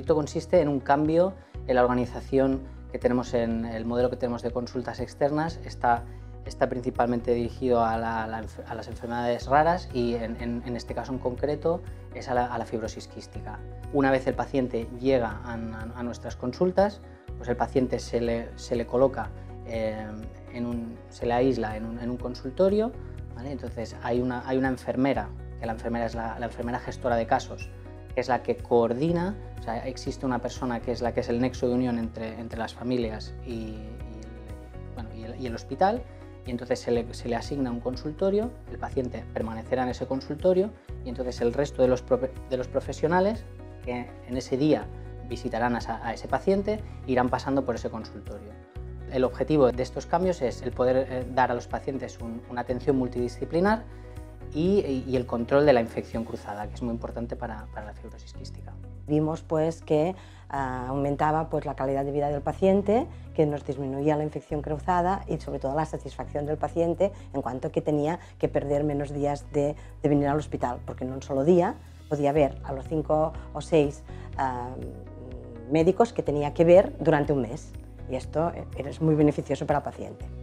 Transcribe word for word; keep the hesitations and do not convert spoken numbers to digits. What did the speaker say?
proyecto consiste en un cambio en la organización que tenemos, en el modelo que tenemos de consultas externas. Está, está principalmente dirigido a, la, a, la, a las enfermedades raras y en, en, en este caso en concreto es a la, a la fibrosis quística. Una vez el paciente llega a, a, a nuestras consultas, pues el paciente se le, se le coloca, eh, en un, se le aísla en un, en un consultorio, ¿vale? Entonces hay una, hay una enfermera, que la enfermera es la, la enfermera gestora de casos, que es la que coordina. O sea, existe una persona que es la que es el nexo de unión entre, entre las familias y, y, el, bueno, y, el, y el hospital, y entonces se le, se le asigna un consultorio, el paciente permanecerá en ese consultorio y entonces el resto de los, pro, de los profesionales que en ese día visitarán a, a ese paciente irán pasando por ese consultorio. El objetivo de estos cambios es el poder eh, dar a los pacientes un, una atención multidisciplinar y, y el control de la infección cruzada, que es muy importante para, para la fibrosis quística. Vimos pues que uh, aumentaba pues, la calidad de vida del paciente, que nos disminuía la infección cruzada y sobre todo la satisfacción del paciente en cuanto a que tenía que perder menos días de, de venir al hospital, porque en un solo día podía ver a los cinco o seis uh, médicos que tenía que ver durante un mes. Y esto es muy beneficioso para el paciente.